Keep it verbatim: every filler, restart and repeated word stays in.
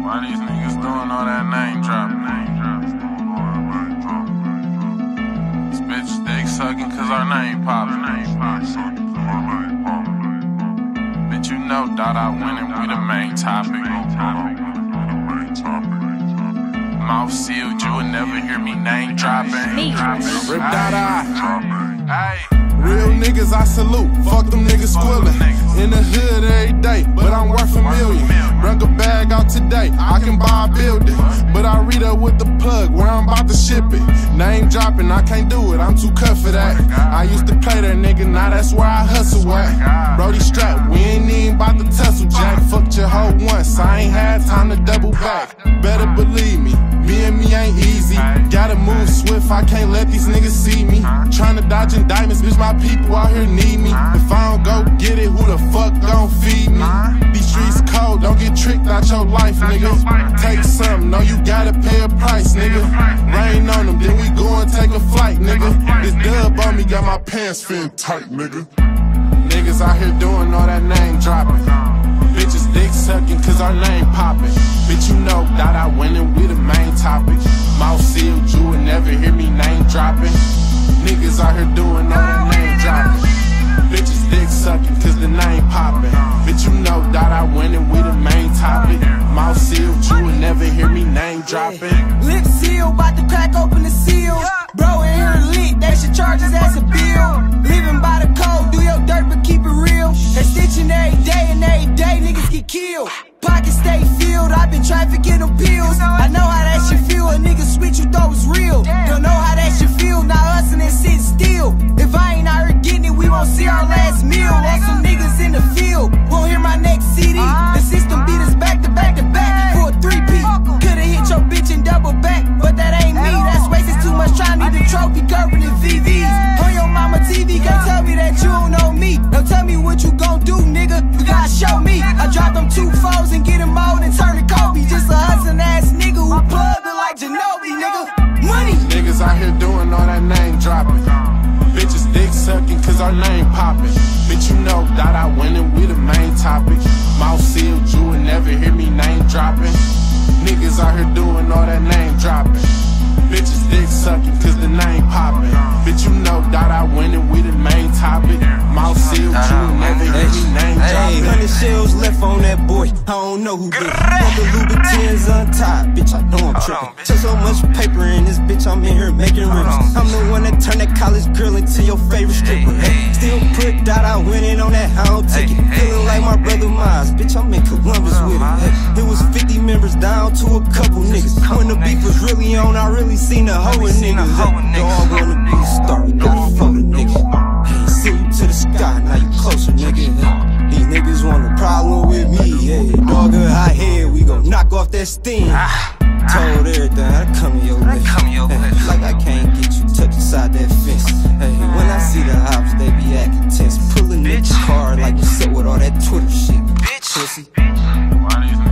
Why these niggas doing all that name dropping? This bitch dick sucking cause our name poppin'. Bitch, you know that I win and we the main topic. Mouth sealed, you would never hear me name dropping. Rip Dada. Hey. Real niggas I salute, fuck them niggas squillin'. In the hood every day, but I'm worth a million. Bring a bag out today, I can buy a building. But I read up with the plug where I'm about to ship it. Name dropping, I can't do it, I'm too cut for that. I used to play that nigga, now that's where I hustle at. Brody strap, we ain't even about to tussle, Jack. Fucked your hoe once, I ain't had time to double back. Better believe me, me and me ain't easy. Gotta move swift, I can't let these niggas see me. Tryna dodge indictments, bitch, my people out here need me. If I don't go get it, who the fuck gon' feed me? These streets cold, don't get tricked out your life, nigga. Take something, know you gotta pay a price, nigga. Rain on them, then we go and take a flight, nigga. This dub on me got my pants fit tight, nigga. Niggas out here doing all that name dropping. Bitches dick sucking cause our name poppin'. Bitch, you know that I win and we the main topic. Mouth sealed, you would never hear me name dropping. Niggas out here doing all that name dropping. Bitches dick sucking cause the name poppin'. Bitch, you know that I win and we the main topic. Mouth sealed, you would never hear me name dropping. Lip seal, bout to crack open the seal. Bro in here lit, they should charge us as a bill. Living by the code, do your dirt but keep it real. They stitching every day and every day niggas get killed. Pockets stay filled, I've been trafficking them pills. I know how that shit feel, a nigga switch you thought was real. Don't know how that shit feel, now hustling and sitting still. If I ain't out here getting it, we won't see our last meal. Lost some niggas in the field, won't hear my next C D. The system beat us back to back to back for a three-peat. Could've hit your bitch and double back, but that ain't me. That's wasting too much time, need a trophy covered in V Vs. On your mama T V, can't tell me that you don't know me. Don't tell me what you gon' do, nigga, you gotta show me. I dropped them two foes and get him old and turn to Kobe. Just a hustling ass nigga who plugged it like Ginobili, nigga. Money! Niggas out here doing all that name dropping. Bitches dick sucking cause our name poppin'. Bitch, you know that I win and we the main topic. Mouth sealed, you would never hear me name dropping. Niggas out here doing all that name dropping. Bitches dick sucking cause the name poppin'. Bitch, you know that I win and we the main topic. Mouth sealed, you would never hear me name dropping. Hundred shells left on that boy, I don't know who did it. All the Louboutins untied, bitch, I know I'm trippin'. Took so much paper in this bitch, I'm in here making rips. I'm the one that turned that college girl into your favorite stripper. Hey, still put that I winning on that, I don't take it. Feeling like my brother Miles, bitch, I'm in Columbus with it. Hey, it was fifty members down to a couple niggas. When the beef was really on, I really seen the hoe of niggas. Dog wanna be a star, you gotta fuck a nigga. Hey, see you to the sky, now you closer, nigga. Hey, these niggas want a problem with me. Hey, dog a hot head, we gon' knock off that steam. Told everything, I come in your way. Hey, like I can't get you touch inside that fence. Hey, when I see the ops, they be acting tense. Pulling the car like you sit with all that Twitter shit. Bitch. Pussy. Why these